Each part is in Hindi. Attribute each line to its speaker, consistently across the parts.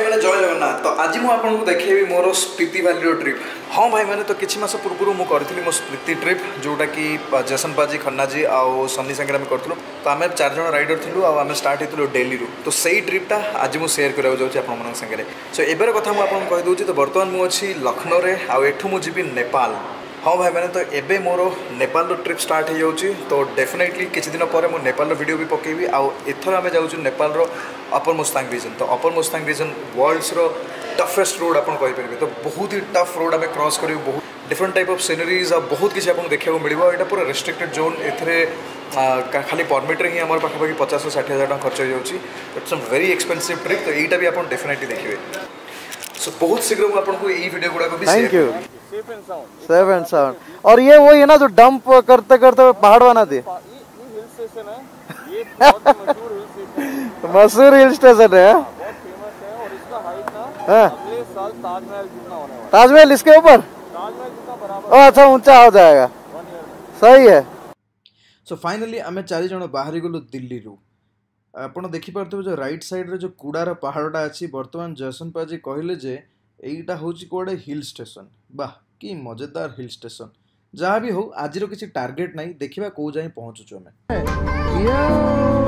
Speaker 1: मैंने जय जगन्नाथ। तो आज मुझे आपको देखी मोर स्पीति वैली ट्रिप। हाँ भाई मैंने तो किसी मास पूर्व मुझे करी मो स्पीति ट्रिप जोटा कि जैसन पाजी खन्नाजी आउ सन्नी सागर आम करूँ। तो आम 4 जन राइडर थी आम स्टार्ट होती डेली तो सही ट्रिपटा आज मुझे सेयार कराया जाऊँगी आपंगे। सो एबार कथा मुझे कहीदे तो बर्तमान मुझे लखनऊ में आठू मुझे नेपाल। हाँ भाई मैंने तो एबे मोर नेपाल ट्रिप स्टार्ट हो जाऊँगी। तो डेफिनेटली किसी दिन पर मुझे नेपाल वीडियो भी पकेबी। आउ एथर आम जाऊँ नेपाल अपर मुस्तांग रीजन। तो upper Mustang region world's toughest road आप कहींपर। तो बहुत ही टफ रोड आम क्रॉस कर बहुत डिफरेंट टाइप ऑफ सीनरीज आ बहुत किसी आपको देखा मिले। यहाँ पूरा रेस्ट्रिक्टेड जोन ए खाली परमिट ही आम पाखापाखि 50-60 हज़ार टका खर्च हो जाऊँगी। It's a very expensive trip. तो यहाँ भी आप डेफिनेटली देखिए। सो बहुत शीघ्र मुझे आपको ये वीडियो गुड़ाक भी
Speaker 2: thank you safe and sound. और ये वही है ना जो डंप करते करते पहाड़ बना दे।
Speaker 3: हिल स्टेशन है ये, बहुत मशहूर हिल स्टेशन है।
Speaker 2: मशहूर हिल स्टेशन है,
Speaker 3: बहुत फेमस है। और इसका हाइट ना अगले साल ताजमहल जितना होने वाला है।
Speaker 2: ताजमहल इसके ऊपर
Speaker 3: ताजमहल जितना बराबर।
Speaker 2: अच्छा ऊंचा हो जाएगा, सही है।
Speaker 1: सो फाइनली आम 4 जन बाहरी गलु दिल्ली रू। आप देखिपे जो राइट साइड रे जो कूड़ार पहाड़टा अच्छी बर्तमान जयसन पाजी कहले जे एटा हूँ कौड़े हिल स्टेशन। वाह कि मजेदार हिल स्टेशन। जहाँ भी हो आज किसी टार्गेट नहीं, देखा कौ जाए पहुँचुचु आम।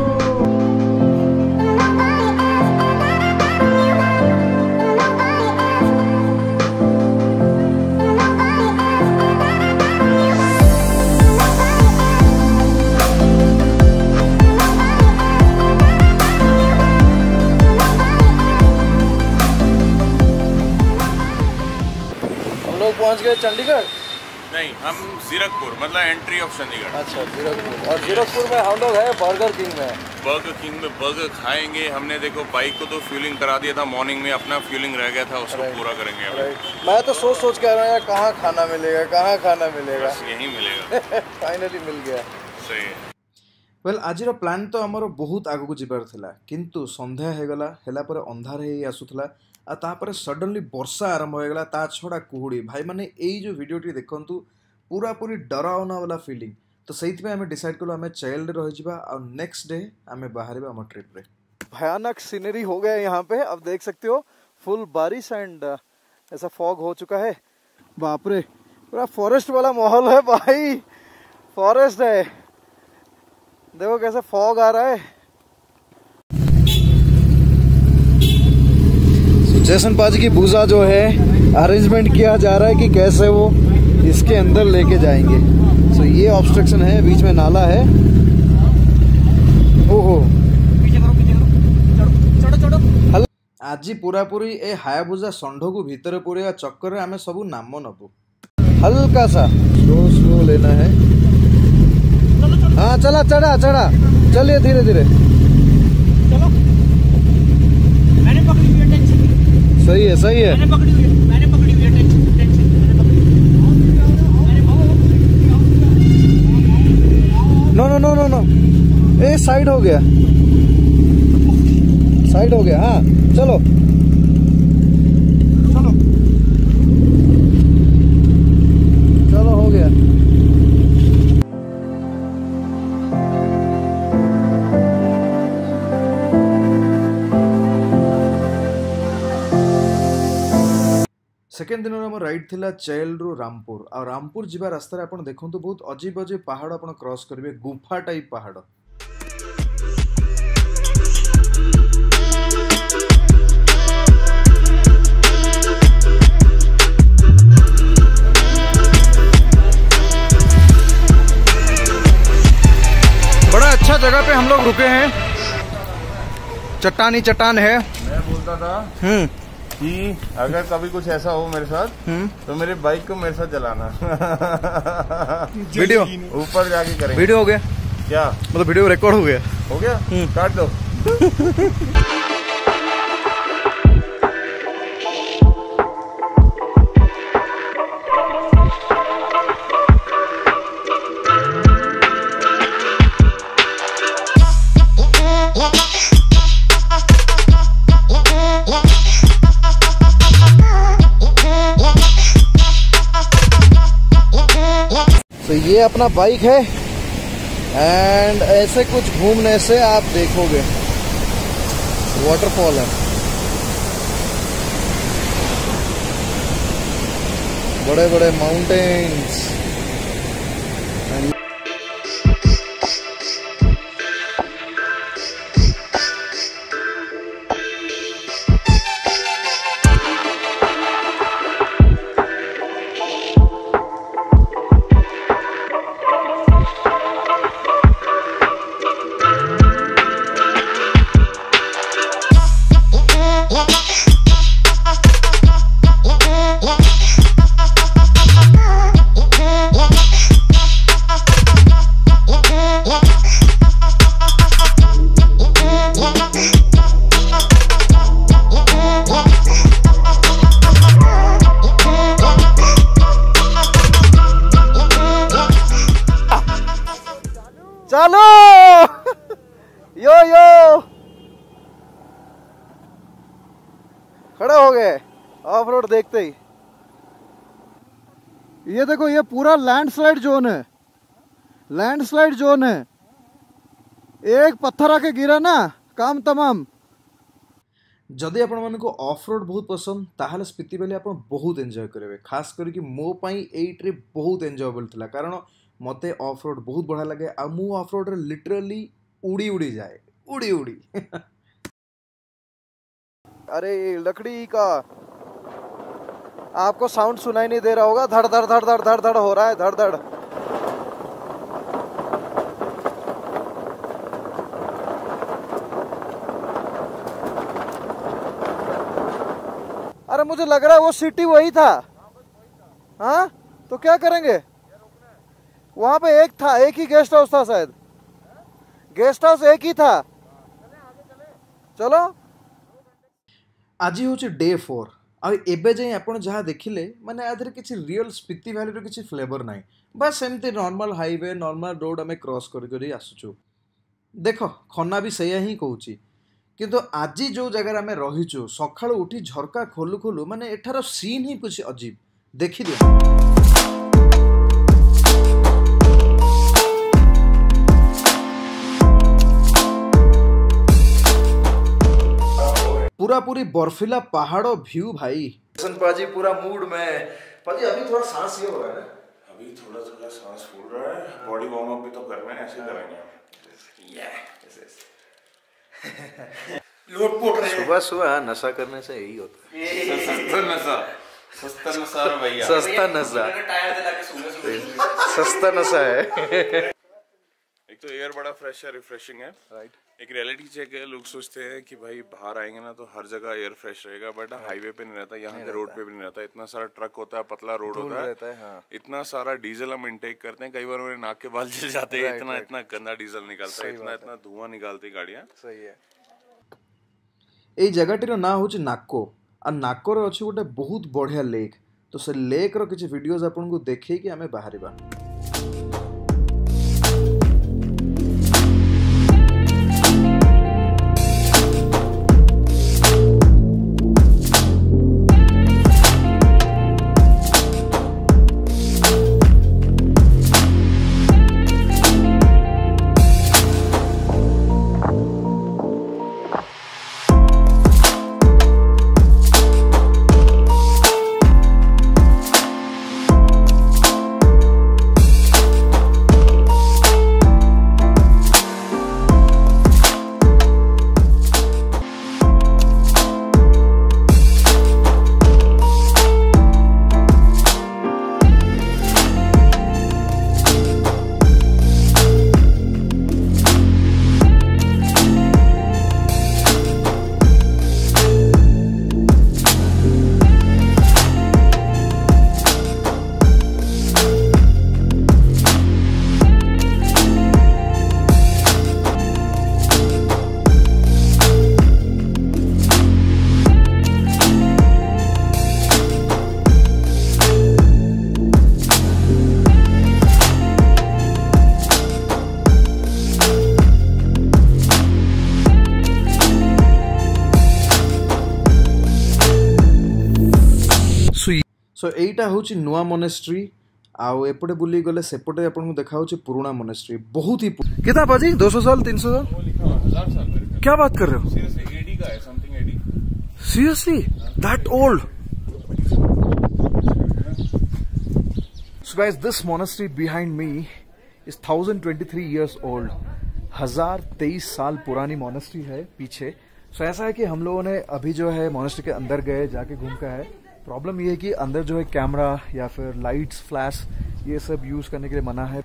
Speaker 2: पहुंच गए चंडीगढ़?
Speaker 3: नहीं, हम जीरकपुर मतलब एंट्री ऑफ चंडीगढ़।
Speaker 2: अच्छा जीरकपुर। और जीरकपुर में हम लोग है बर्गर किंग में।
Speaker 3: बर्गर किंग में बर्गर खाएंगे। हमने देखो बाइक को तो फ्यूलिंग करा दिया था मॉर्निंग में, अपना फ्यूलिंग रह गया था उसको पूरा करेंगे अभी।
Speaker 2: मैं तो सोच के आ रहा हूँ यार कहाँ खाना मिलेगा, कहाँ खाना मिलेगा।
Speaker 3: बस यहीं मिलेगा।
Speaker 2: फाइनली मिल गया।
Speaker 3: सही है।
Speaker 1: वेल आज प्लान तो आमर बहुत आगू जबार था किंतु संध्या होगला है अंधार ही आसूला तापर सडनली वर्षा आरंभ होगा। ता छड़ा कुहुड़ी भाई माने यही जो वीडियोटी देखंतु पूरा पूरी डरावना वाला फीलिंग। तो सही आम डिसाइड कलु आम चैल रही और नेक्स्ट डे आम बाहर आम ट्रिप रे।
Speaker 2: भयानक सीनरी हो गया यहाँ पे। अब देख सकते हो फुल बारिश एंड ऐसा फॉग हो चुका है। बाप रे पूरा फॉरेस्ट वाला माहौल है भाई। फॉरेस्ट है, देखो कैसे फॉग आ रहा है। जैसन पाजी की बूजा जो है अरेंजमेंट किया जा रहा है कि कैसे वो इसके अंदर लेके जाएंगे। सो ये ऑब्स्ट्रक्शन है, बीच में नाला है। ओहो
Speaker 1: आज पूरा पूरी ए हायाबुजा षंढ को भीतर पूरे चक्कर आम सब नाम नबू।
Speaker 2: हल्का सा स्लो स्लो लेना है। हाँ चला चढ़ा चढ़ा चलिए धीरे धीरे। सही है सही है।
Speaker 4: मैंने पकड़ी हुई है tension
Speaker 2: no no no no no ए साइड हो गया, साइड हो गया। हाँ चलो चलो चलो हो गया।
Speaker 1: सेकेंड दिन आम राइड थिला चैल रु रामपुर। आ रामपुर जीवा रास्ता आप देखो बहुत अजीब अजीब पहाड़ आप क्रॉस करेंगे, गुफा टाइप पहाड़।
Speaker 2: बड़ा अच्छा जगह पे हम लोग रुके हैं। चट्टानी चट्टान है।
Speaker 3: मैं बोलता था कि अगर कभी कुछ ऐसा हो मेरे साथ तो मेरे बाइक को मेरे साथ चलाना।
Speaker 2: वीडियो
Speaker 3: ऊपर जाके करेंगे।
Speaker 2: वीडियो हो गया
Speaker 3: क्या
Speaker 2: मतलब वीडियो रिकॉर्ड हो गया?
Speaker 3: हो गया, काट दो।
Speaker 2: तो ये अपना बाइक है एंड ऐसे कुछ घूमने से आप देखोगे वाटरफॉल है। बड़े बड़े माउंटेन्स। चलो यो यो खड़े हो गए ऑफ रोड देखते ही। ये देखो, ये पूरा लैंडस्लाइड जोन है, लैंडस्लाइड जोन है। एक पत्थर आके गिरा ना, काम तमाम।
Speaker 1: जदि आपण मानको ऑफ रोड बहुत पसंद ताहले स्पीति वैली आपण बहुत एंजॉय करेंगे। खास करके मो पाई एई ट्रिप बहुत एंजॉयबल थिला, कारण मते ऑफ रोड बहुत बढ़िया लगे। आ मु ऑफ रोड रे लिटरली उड़ी उड़ी जाए, उड़ी उड़ी।
Speaker 2: अरे लकड़ी का आपको साउंड सुनाई नहीं दे रहा होगा, धड़ धड़ धड़ धड़ धड़ धड़ हो रहा है, धड़ धड़। अरे मुझे लग रहा है वो सिटी वही था। हाँ तो क्या करेंगे? वहां पे एक था, एक ही गेस्ट हाउस था शायद, गेस्ट हाउस एक ही था। चलो
Speaker 1: आज हूँ डे 4 आबे जाए आप जहाँ देखिले माने आधे किसी रियल स्पीति वैली रो किसी फ्लेवर ना, बस एमती नॉर्मल हाईवे नॉर्मल रोड आम क्रॉस कर आसुचु। देख खन्ना भी सैया ही कहूँ, किंतु आज जो जगह आम रहीचु सकाळ उठी झरका खोलु खोलु माने एठार सीन ही कुछ अजीब देखी दिया। पूरा पूरी बर्फीला पहाड़ व्यू भाई। पाजी पूरा मूड में। पाजी अभी थोड़ा सांस ये हो रहा है ना,
Speaker 3: अभी थोड़ा थोड़ा सांस फूल रहा है। बॉडी वार्म अप भी तो करना है, ऐसे करेंगे। लोटपोट रहे
Speaker 1: सुबह सुबह नशा करने से यही होता है।
Speaker 3: सस्ता नशा, सस्ता नशा भैया,
Speaker 1: सस्ता नशा, सस्ता नशा है।
Speaker 3: एक तो एयर बड़ा फ्रेश है, रिफ्रेशिंग है, राइट। एक रियलिटी चेक है, लोग सोचते हैं कि भाई बाहर आएंगे ना तो हर जगह एयर फ्रेश रहेगा, बट हाईवे पे नहीं रहता, यहाँ के रोड पे भी नहीं रहता। इतना सारा ट्रक होता है, पतला रोड होता है, हाँ। इतना सारा डीजल हम इनटेक करते हैं, कई बार मेरे नाक के बाल जल जाते हैं, इतना इतना गंदा डीजल निकलता है, इतना इतना धुआं निकालती गाड़ियाँ। सही है।
Speaker 1: ये जगह ना हूँ नाको, आ नाको रे अच्छी गोटे बहुत बढ़िया लेक। तो से लेक रो किसी वीडियोस आपन को देखै कि हमें बाहरिबा। सो एटा होची नुआ मोनेस्ट्री आउ एपटे बुली गले सेपटे आपन को देखा होची पुराना मोनेस्ट्री। बहुत ही कितना पाजी 200 साल 300 साल,
Speaker 3: 1000 साल।
Speaker 1: क्या बात कर रहे हो?
Speaker 3: सीरियसली एडी का है, something AD.
Speaker 1: Seriously that old?
Speaker 2: guys, this monastery behind me is 1023 years old. 1023 साल पुरानी मोनेस्ट्री है पीछे. सो ऐसा है कि हम लोगों ने अभी जो है मोनेस्ट्री के अंदर गए, जाके घूम के आए. प्रॉब्लम ये है कि अंदर जो है कैमरा या फिर लाइट्स, फ्लैश ये सब यूज करने के लिए मना है.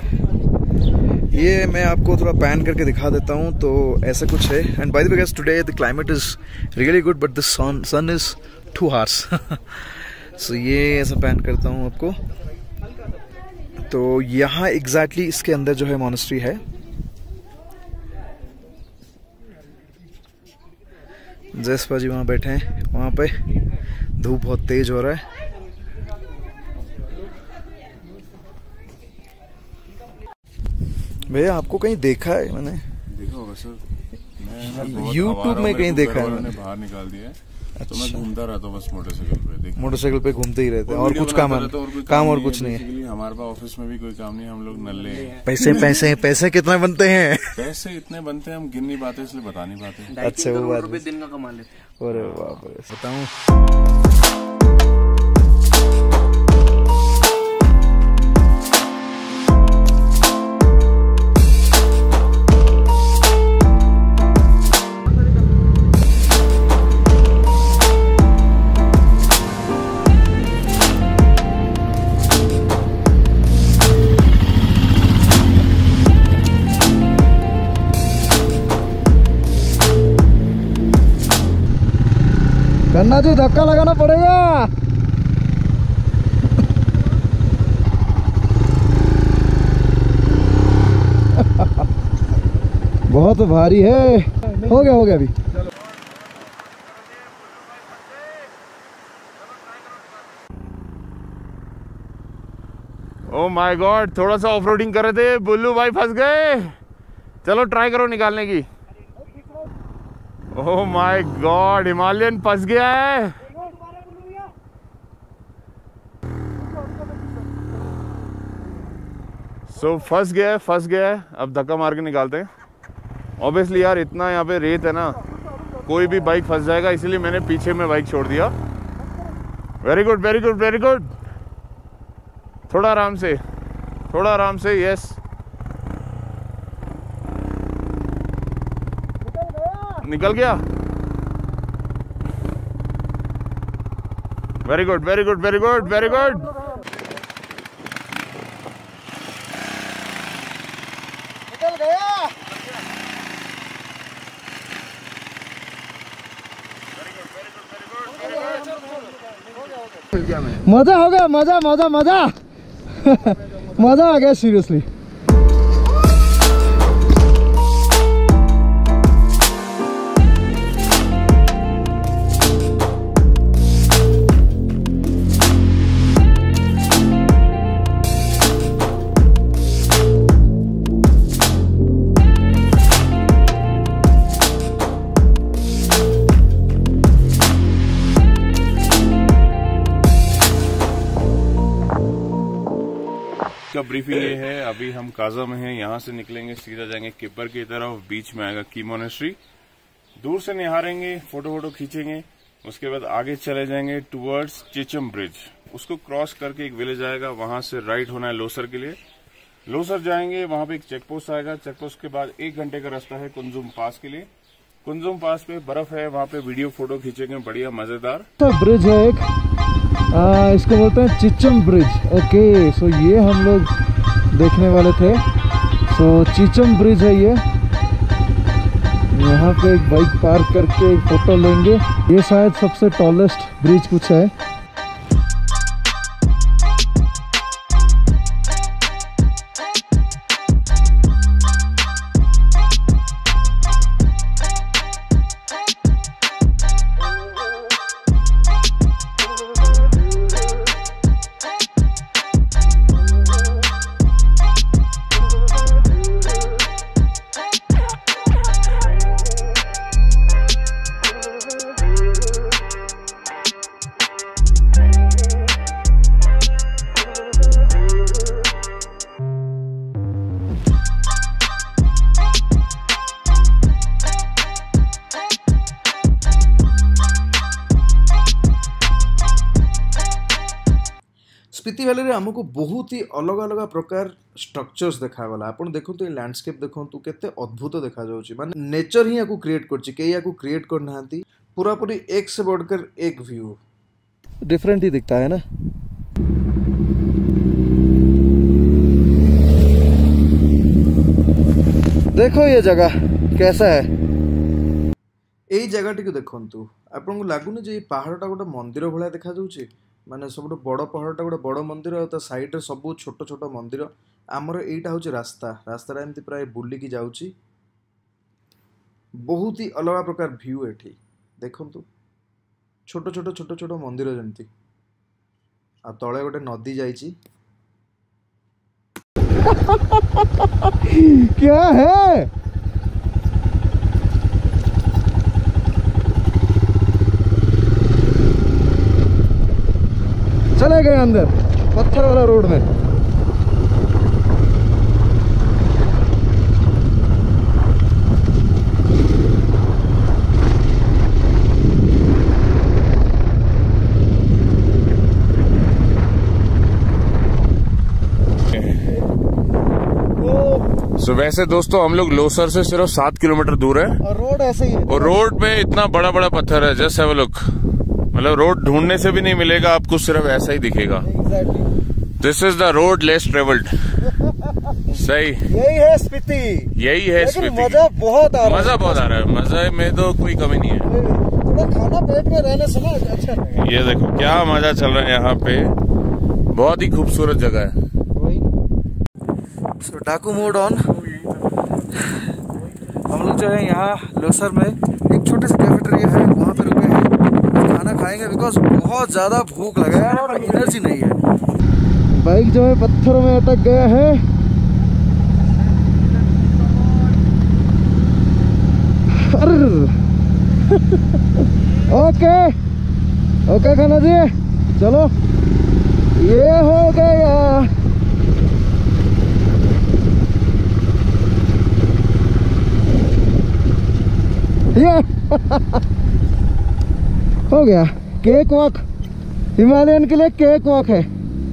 Speaker 2: ये मैं आपको थोड़ा पैन करके दिखा देता हूँ. तो ऐसा कुछ है. And by the way guys, today the climate is really good but the sun is too harsh. So ये ऐसा पैन करता हूँ आपको. तो यहाँ एग्जैक्टली इसके अंदर जो है मोनेस्ट्री है. जयसपा जी वहाँ बैठे हैं. वहाँ पे धूप बहुत तेज हो रहा है. भैया आपको कहीं देखा है? मैंने
Speaker 3: देखा होगा सर. मैं
Speaker 2: यूट्यूब में कहीं देखा है.
Speaker 3: मैंने बाहर निकाल दिया है. तो मैं घूमता रहता हूँ बस मोटरसाइकिल पे.
Speaker 2: मोटरसाइकिल पे घूमते ही रहते हैं और कुछ काम और कुछ नहीं है.
Speaker 3: हमारे पास ऑफिस में भी कोई काम नहीं. हम लोग नल्ले हैं.
Speaker 2: पैसे कितने बनते हैं?
Speaker 3: पैसे इतने बनते हैं हम गिन नहीं पाते, इसलिए बता नहीं पाते.
Speaker 2: अच्छा वो बात है.
Speaker 4: दिन का कमा लेते हैं.
Speaker 2: अरे बाप रे. बताऊं कन्ना जी, धक्का लगाना पड़ेगा. बहुत भारी है. हो गया अभी.
Speaker 3: ओ माय गॉड, थोड़ा सा ऑफ रोडिंग कर रहे थे, बुल्लू भाई फंस गए. चलो ट्राई करो निकालने की. ओह माय गॉड, हिमालयन फंस गया है. सो फंस गया है. अब धक्का मार के निकालते हैं. ऑब्वियसली यार, इतना यहाँ पे रेत है ना, कोई भी बाइक फंस जाएगा, इसलिए मैंने पीछे में बाइक छोड़ दिया. Very good very good very good. थोड़ा आराम से. यस, निकल गया. Very good very good very good very good.
Speaker 2: निकल गया. मजा हो गया. मजा मजा आ गया सीरियसली.
Speaker 3: का ब्रीफिंग ये है, अभी हम काजा में हैं. यहाँ से निकलेंगे, सीधा जाएंगे किब्बर की तरफ. बीच में आएगा की मोनेस्ट्री. दूर से निहारेंगे, फोटो खींचेंगे. उसके बाद आगे चले जाएंगे टुवर्ड्स चिचम ब्रिज. उसको क्रॉस करके एक विलेज आएगा, वहां से राइट होना है लोसर के लिए. लोसर जाएंगे, वहां पे एक चेक पोस्ट आएगा. चेक पोस्ट के बाद 1 घंटे का रास्ता है कुंजुम पास के लिए. कुंजुम पास पे बर्फ है, वहां पे वीडियो फोटो खींचेंगे, बढ़िया मजेदार.
Speaker 2: ब्रिज है एक, इसको बोलते हैं चिचम ब्रिज. ओके, सो ये हम लोग देखने वाले थे. सो चिचम ब्रिज है ये. यहाँ पे एक बाइक पार्क करके एक फोटो लेंगे. ये शायद सबसे टॉलेस्ट ब्रिज कुछ है.
Speaker 1: स्पीति वैली रे हमको बहुत ही अलग अलग प्रकार स्ट्रक्चर्स देखागला। आपण देखंतु ये लैंडस्केप देखंतु केते अद्भुत देखा जाउची, माने नेचर ही याकू क्रिएट करची, के याकू क्रिएट कर नांती। पूरा पूरी एक से बढ़कर एक व्यू
Speaker 2: डिफरेंट ही दिखता है ना। देखो ये जगह कैसा है।
Speaker 1: यही जगह टी देखंतु आपन को लागुनी जे पहाड़टा गोटे मंदिर भलिया देखा जाउची, माने सब बड़ पहाड़टा गोटे बड़ मंदिर और ता साइड रे सब छोट छोट मंदिर। आमर एटा होची रास्ता, रास्ताटा एमती प्राय बुली की जाउची। बहुत ही अलग प्रकार व्यू एठी देखंतु, छोट छोट छोट छोट मंदिर जमती आ तळे गोटे नदी जाइची।
Speaker 2: क्या है? चले गए अंदर पत्थर वाला रोड में।
Speaker 3: तो वैसे दोस्तों हम लोग लोसर से सिर्फ 7 किलोमीटर दूर है
Speaker 2: और रोड ऐसे ही है।
Speaker 3: और रोड पे इतना बड़ा बड़ा पत्थर है, जस्ट हैव अ लुक। मतलब रोड ढूंढने से भी नहीं मिलेगा आपको, सिर्फ ऐसा ही दिखेगा। This is the road less travelled. सही,
Speaker 2: यही है स्पीति,
Speaker 3: यही है स्पीति।
Speaker 2: मजा बहुत आ रहा है,
Speaker 3: मजा बहुत आ रहा है। मजे में तो कोई कमी नहीं है।
Speaker 2: थोड़ा खाना पेट में रहने से ना अच्छा लगेगा।
Speaker 3: ये देखो क्या मजा चल रहा है यहाँ पे, बहुत ही खूबसूरत जगह है।
Speaker 1: सो डाकू मोड ऑन। हम लोग जो है यहाँ लोसर में एक छोटे से कैफेटेरिया है, वहाँ पे रुके हैं, खाना खाएंगे बिकॉज बहुत ज़्यादा भूख लगा है और एनर्जी नहीं है।
Speaker 2: बाइक जो है पत्थरों में अटक गया है। ओके ओके खाना जी, चलो ये हो गया। ये हो गया केक वॉक। हिमालयन के लिए केक वॉक है।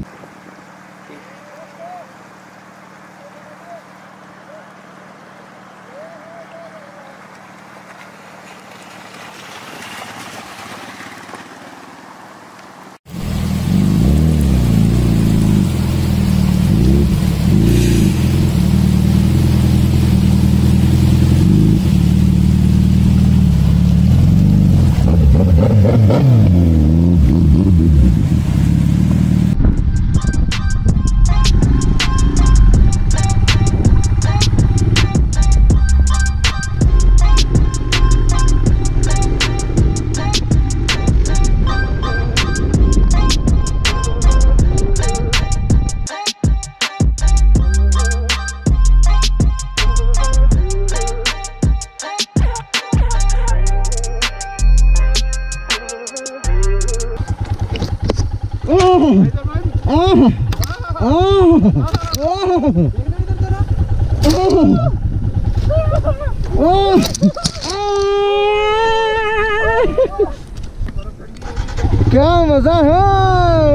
Speaker 2: क्या मजा है।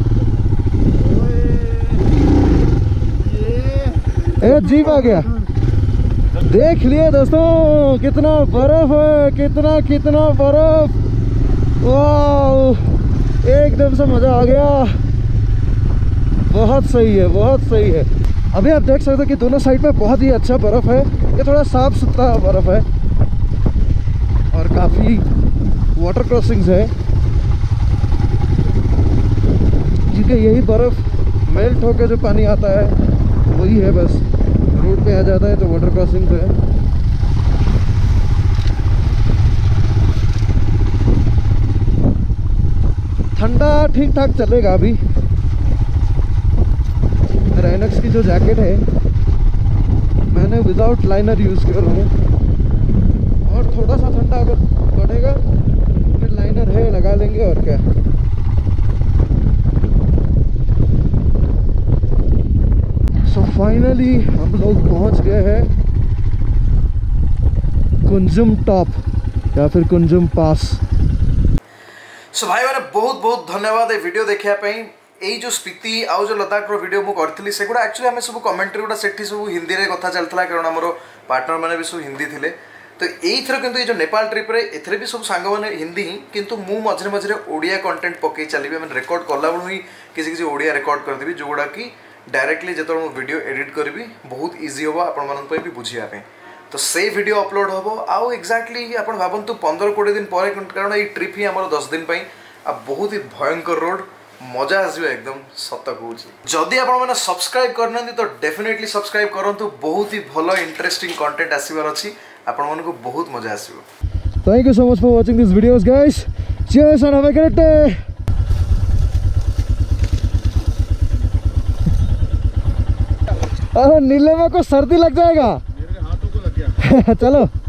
Speaker 2: ए जीप आ गया। देख लिए दोस्तों कितना बर्फ है, कितना कितना बर्फ। वाह एकदम से मजा आ गया। बहुत सही है, बहुत सही है। अभी आप देख सकते हो कि दोनों साइड पे बहुत ही अच्छा बर्फ है। ये थोड़ा साफ सुथरा बर्फ है और काफ़ी वाटर क्रॉसिंग्स है, क्योंकि यही बर्फ मेल्ट होकर जो पानी आता है वही है, बस रोड पे आ जाता है तो वाटर क्रॉसिंग्स है। ठंडा ठीक ठाक चलेगा। अभी राइनक्स की जो जैकेट है मैंने विदाउट लाइनर यूज़ कर रहा हूँ, और थोड़ा सा ठंडा अगर पड़ेगा फिर लाइनर है लगा लेंगे और क्या। सो फाइनली हम लोग पहुँच गए हैं कुंजुम टॉप या फिर कुंजुम पास।
Speaker 1: सो भाई मैंने बहुत बहुत धन्यवाद ये वीडियो देखा। एई जो स्पीति आउ जो लद्दाख रो वीडियो मु करथिली सेगुडा एक्चुअली हमें सब कमेंट्री गुडा सेठी सब हिंदी रे कथा चलतला कारण हमरो पार्टनर माने भी सब हिंदी थिले तो एइथर किंतु ये जो नेपाल ट्रिप रे एथरे भी सब सांग माने हिंदी ही किंतु मु मझरे मझरे ओडिया कंटेंट पकई चलीबे मैं रिकॉर्ड करला बळु ही किसी किसी ओडिया रिकॉर्ड कर देबी जोगुडा की डायरेक्टली जेतो मु वीडियो एडिट करबी बहुत इजी होबा आपण मानन पे भी बुझिया पे तो से वीडियो अपलोड होबो आउ एक्जेक्टली आपण भाबंतु 15-20 दिन परे कारण ये ट्रिप ही हमर 10 दिन पई आ बहुत ही भयंकर रोड मजा आसबे एकदम सत कहूँ जदि आपण मैंने सब्सक्राइब करना तो डेफिनेटली सब्सक्राइब करंतु बहुत ही भलो इंटरेस्टिंग कंटेंट आसीबार अछि आपण मन को बहुत मजा आसीबो
Speaker 2: thank you so much for watching this videos guys cheers and have a great day अरे नीले में को सर्दी लग जाएगा मेरे हाथों को लग गया चलो